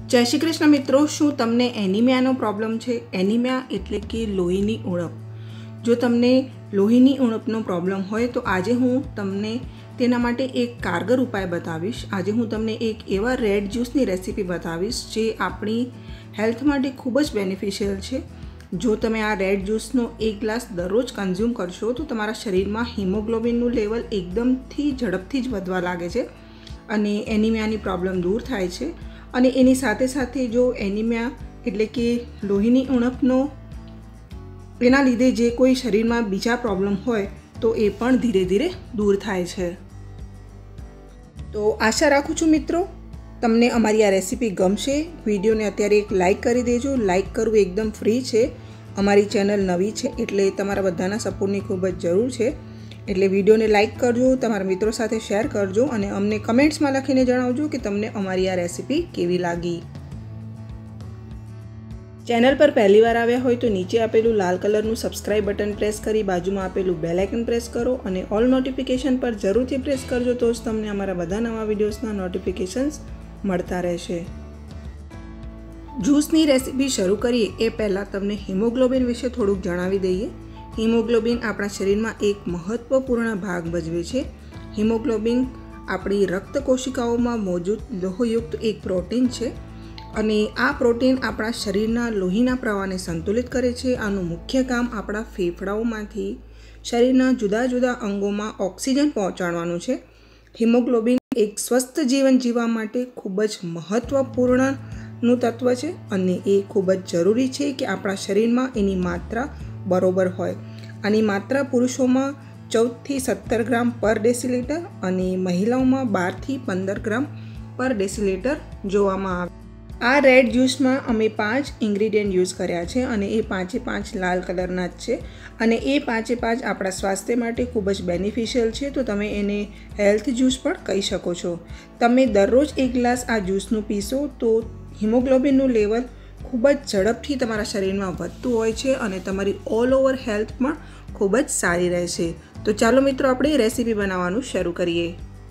जय श्री कृष्ण मित्रों, शू तमने एनीमियानो प्रॉब्लम है। एनीमिया एटले कि लोहीनी उणप। जो तमने लोहीनी उणपनो प्रॉब्लम होय तो आज हूँ तमने तेना माटे एक कारगर उपाय बतावीश। आज हूँ तमने एक एवा रेड ज्यूसनी रेसिपी बतावीश जे आपणी हेल्थ माटे खूब ज बेनिफिशियल है। जो तमे आ रेड ज्यूसनो एक ग्लास दररोज कंज्यूम करशो तो तमारा शरीर में हीमोग्लोबिनનું लेवल एकदम थी झड़पथी ज वधवा लागे छे अने एनीमियानी प्रॉब्लम दूर थाय छे। અને એની સાથે સાથે જો એનિમિયા એટલે કે લોહીની ઉણપનો એના લીધે જે કોઈ શરીરમાં બીજા પ્રોબ્લેમ હોય તો એ પણ ધીરે ધીરે દૂર થાય છે। તો આશા રાખું છું મિત્રો તમને અમારી આ રેસીપી ગમશે। વિડીયોને અત્યારે એક લાઇક કરી દેજો। લાઇક કરવું એકદમ ફ્રી છે। અમારી ચેનલ નવી છે એટલે તમારા બધાના સપોર્ટની ખૂબ જ જરૂર છે। એટલે વિડીયોને લાઇક કરજો, તમારા મિત્રો સાથે શેર કરજો અને અમને કમેન્ટ્સમાં લખીને જણાવજો કે તમને અમારી આ રેસીપી કેવી લાગી। ચેનલ પર પહેલી વાર આવ્યા હોય તો નીચે આપેલું લાલ કલરનું સબસ્ક્રાઇબ બટન પ્રેસ કરી બાજુમાં આપેલું બેલ આઇકન પ્રેસ કરો અને ઓલ નોટિફિકેશન પર જરૂરથી પ્રેસ કરજો તો જ તમને અમારા બધા નવા વિડીયોઝના નોટિફિકેશન્સ મળતા રહેશે। જ્યુસની રેસીપી શરૂ કરીએ એ પહેલાં તમને હિમોગ્લોબિન વિશે થોડુંક જણાવી દઈએ। हीमोग्लोबिन अपना शरीर में एक महत्वपूर्ण भाग भजवे छे। हीमोग्लोबिन अपनी रक्त कोशिकाओं में मौजूद लोहयुक्त एक प्रोटीन है अने आ प्रोटीन अपना शरीरना लोहीना प्रवाहने संतुलित करे छे। आनुं मुख्य काम अपना फेफड़ाओमांथी शरीरना जुदा जुदा अंगों में ऑक्सीजन पहोंचाडवानुं छे। हीमोग्लोबिन एक स्वस्थ जीवन जीवा माटे खूब ज महत्वपूर्ण तत्व है अने ए खूब ज जरूरी है कि अपना शरीर में एनी मात्रा बरोबर होय। आनी मात्रा पुरुषों में 14 થી 17 ग्राम पर डेसीलीटर और महिलाओं में 12 થી 15 ग्राम पर डेसीलीटर जोवामां आवे। आ रेड ज्यूस में अमे 5 इंग्रीडियंट यूज कर्या छे अने ए 5 लाल कलरना ज छे अने ए 5 आपणा स्वास्थ्य माटे खूब ज बेनिफिशियल छे। तो तमे एने हेल्थ ज्यूस पण कही शको छो। तमे दररोज एक ग्लास आ ज्यूसनुं पीशो तो हीमोग्लोबिननुं लेवल खूब ज झड़पथी तमारा शरीर में वधतुं होय छे अने तमारी ऑल ओवर हेल्थ पण खूब ज सारी रहेशे। तो चालो मित्रों आपणे रेसिपी बनाववानुं शरू करीए।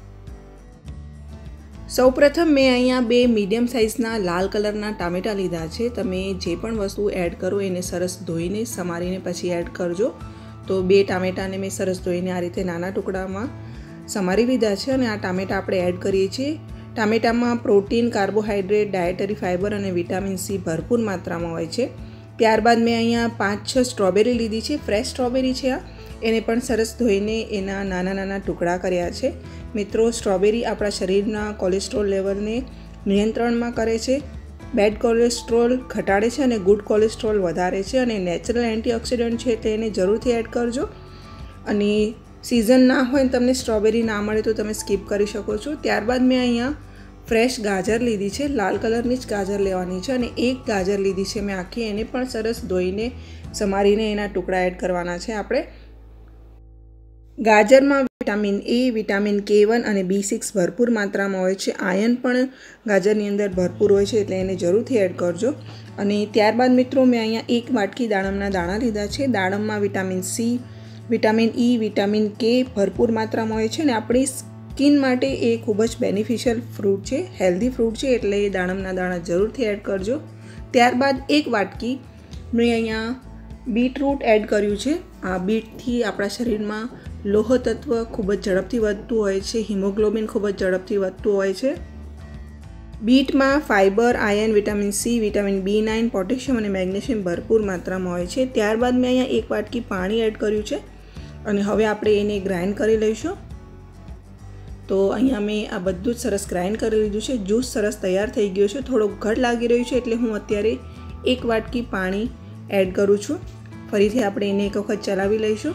सौप्रथम मैं अहींया 2 मीडियम साइजना लाल कलरना टामेटा लीधा छे। तमे जे पण वस्तु एड करो एने सरस धोईने समारीने पछी एड करजो। तो 2 टामेटाने मैं सरस धोईने आ रीते नाना टुकड़ामां समारी लीधा छे अने आ टामेटा आपणे एड करीए छीए। टामेटा में प्रोटीन, कार्बोहाइड्रेट, डायटरी फाइबर और विटामिन सी भरपूर मात्रा में होय छे। त्यारबाद मैं अहींया 5-6 स्ट्रॉबेरी लीधी छे। फ्रेश स्ट्रॉबेरी छे आ एने पण सरस धोईने एना नाना नाना टुकड़ा कर्या छे। मित्रों, स्ट्रॉबेरी आपणा शरीरना कोलेस्ट्रोल लेवल ने नियंत्रण में करे छे। बेड कोलेस्ट्रोल घटाड़े छे अने गुड कोलेस्ट्रोल वधारे छे अने नेचरल एंटीऑक्सिडंट छे એટલે એને જરૂરથી એડ કરજો। અને सीजन ना होय तमने स्ट्रॉबेरी ना मळे तो तमे स्कीप करी शको छो। त्यारबाद मैं अहींया फ्रेश गाजर लीधी छे। लाल कलरनी ज गाजर लेवानी छे अने एक गाजर लीधी छे मैं आखी। एने पण सरस धोईने समारीने एना टुकड़ा एड करवाना छे आपणे। गाजर में विटामिन ए, विटामिन K1 और B6 भरपूर मात्रा में होय छे। आयर्न पण गाजरनी अंदर भरपूर होय छे एटले एने जरूरथी एड करजो। अने त्यारबाद मित्रों मैं अहींया 1 वाटकी दाडमना दाणा लीधा छे। दाडम में vitamin C, vitamin E, vitamin K भरपूर मात्रा में होय छे ने आपणी स्किन माटे ए खूब ज बेनिफिशियल फ्रूट छे, हेल्धी फ्रूट छे एटले दाडमना दाणा जरूरथी एड करजो। त्यारबाद 1 वाटकी मैं अहींया बीटरूट एड कर्युं छे। आ बीटथी आपणा शरीर में लोह तत्व खूब ज झड़पथी वधतुं होय छे। हीमोग्लोबिन खूब ज झड़पथी वधतुं होय छे। बीट में fibre, iron, vitamin C, vitamin B9, potassium और मैग्नेशियम भरपूर मात्रा में होय छे। त्यारबाद मैं अहींया 1 वाटकी पाणी एड कर्युं छे अने हवे आपणे एने ग्राइंड करी लईशुं। तो अहींया मैं आ बधुं ज सरस ग्राइंड करी लीधुं छे। ज्यूस सरस तैयार थई गयो छे। थोड़ो घट लागी रह्युं छे एटले हूँ अत्यारे 1 वाटकी पाणी एड करूँ छुं। फरीथी आपणे एने एक वखत चलावी लईशुं।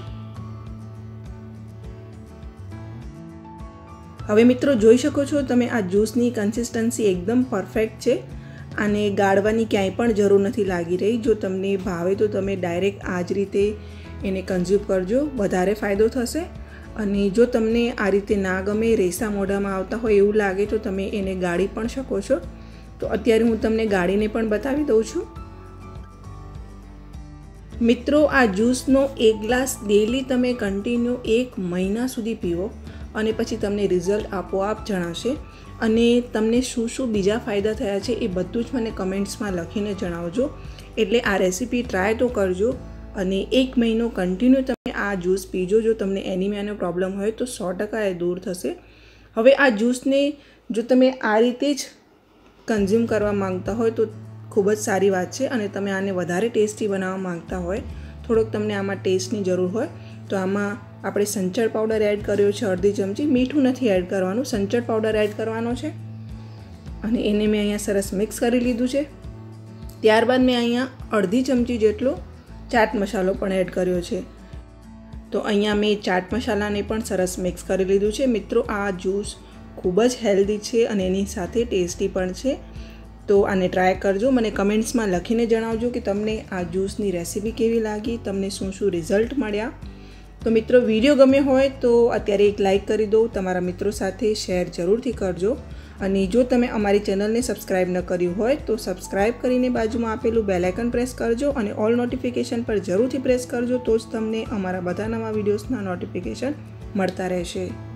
हवे मित्रों जोई शको छो तमे आ ज्यूसनी कन्सिस्टन्सी एकदम परफेक्ट छे। आने गाळवानी क्यांय पण जरूर नथी लागी रही। जो तमने भावे तो तमे डायरेक्ट आ ज रीते एने कंज्यूम करजो, वधारे फायदो थशे। अने जो तमने आ रीते ना गमे, रेसा मोढामां आवता होय एवुं लागे तो तमे एने गाળી पण शको छो। तो अत्यारे हूँ तमने गाळीने पण बतावी दઉં છું। मित्रों, आ ज्यूसनो 1 ग्लास डेली तमे कंटिन्यू 1 महीना सुधी पीवो અને પછી તમને રિઝલ્ટ આપોઆપ જણાશે. અને તમને શું શું બીજા ફાયદા થયા છે એ બધું જ મને કમેન્ટ્સમાં લખીને જણાવજો. એટલે આ રેસીપી ટ્રાય તો કરજો અને 1 મહિનો કન્ટિન્યુ તમે આ જ્યુસ પીજો. જો તમને એનિમિયાનો પ્રોબ્લેમ હોય તો 100% એ દૂર થશે. હવે આ જ્યુસને જો તમે આ રીતે જ કન્ઝ્યુમ કરવા માંગતા હોય તો ખૂબ જ સારી વાત છે. અને તમે આને વધારે ટેસ્ટી બનાવવા માંગતા હોય, થોડોક તમને આમાં ટેસ્ટની જરૂર હોય તો આમાં આપણે સંચળ પાવડર એડ કર્યો છે અડધી ચમચી. મીઠું નથી એડ કરવાનું, સંચળ પાવડર એડ કરવાનો છે. અને એને મેં અહીંયા સરસ મિક્સ કરી લીધું છે. ત્યારબાદ મેં અહીંયા અડધી ચમચી જેટલો ચાટ મસાલો પણ એડ કર્યો છે. તો અહીંયા મેં ચાટ મસાલાને પણ સરસ મિક્સ કરી લીધું છે. મિત્રો, આ જ્યુસ ખૂબ જ હેલ્ધી છે અને એની સાથે ટેસ્ટી પણ છે. તો આને ટ્રાય કરજો. મને કમેન્ટ્સમાં લખીને જણાવજો કે તમને આ જ્યુસની રેસીપી કેવી લાગી, તમને શું શું રિઝલ્ટ મળ્યા. તો મિત્રો, વિડીયો ગમ્યો હોય તો અત્યારે એક લાઇક કરી દો. તમારા મિત્રો સાથે શેર જરૂરથી કરજો. અને જો તમે અમારી ચેનલને સબસ્ક્રાઈબ ન કર્યું હોય તો સબસ્ક્રાઈબ કરીને બાજુમાં આપેલું બેલ આઇકન પ્રેસ કરજો અને ઓલ નોટિફિકેશન પર જરૂરથી પ્રેસ કરજો. તો જ તમને અમારા બધા નવા વિડીયોઝના નોટિફિકેશન મળતા રહેશે.